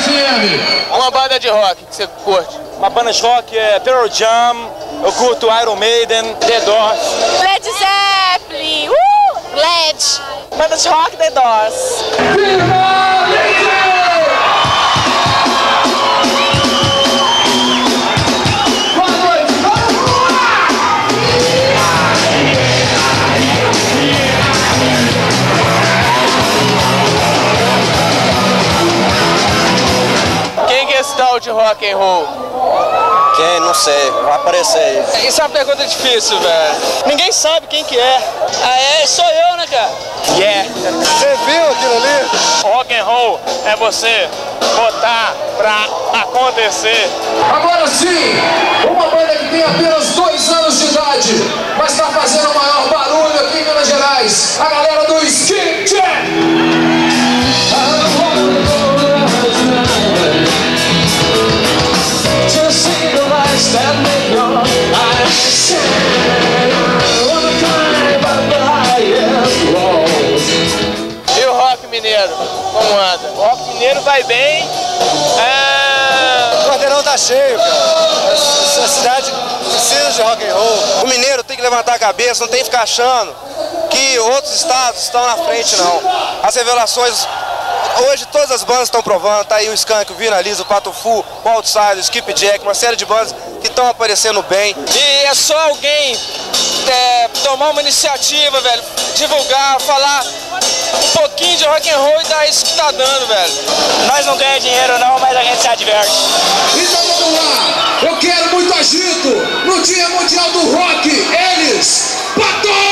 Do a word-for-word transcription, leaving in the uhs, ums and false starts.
F M. Uma banda de rock que você curte. Uma banda de rock é Pearl Jam, eu curto Iron Maiden, The Doors. Led Zeppelin, uh! Led. Banda de rock, The Doors. Quem que é esse tal de rock and roll? Quem? Não sei. Vai aparecer aí. Isso é uma pergunta difícil, velho. Ninguém sabe quem que é. Ah, é? Sou eu, né, cara? Yeah. Você viu aquilo ali? Rock and roll é você botar pra acontecer. Agora sim, uma banda que tem apenas dois anos de idade, mas está fazendo o maior barulho aqui em Minas Gerais. A galera do Skin Check. E o rock mineiro, como anda? O rock mineiro vai bem. É... O quarteirão tá cheio, cara. Essa cidade precisa de rock and roll. O mineiro tem que levantar a cabeça, não tem que ficar achando que outros estados estão na frente, não. As revelações, hoje todas as bandas estão provando, tá aí o Skank, o Vinaliza, o Pato Fu, o Outsider, o Skip Jack, uma série de bandas que estão aparecendo bem. E é só alguém é, tomar uma iniciativa, velho, divulgar, falar um pouquinho de rock and roll e dar isso que tá dando, velho. Nós não ganhamos dinheiro não, mas a gente se diverte. Então vamos lá, eu quero muito agito no Dia Mundial do Rock, eles, Pato!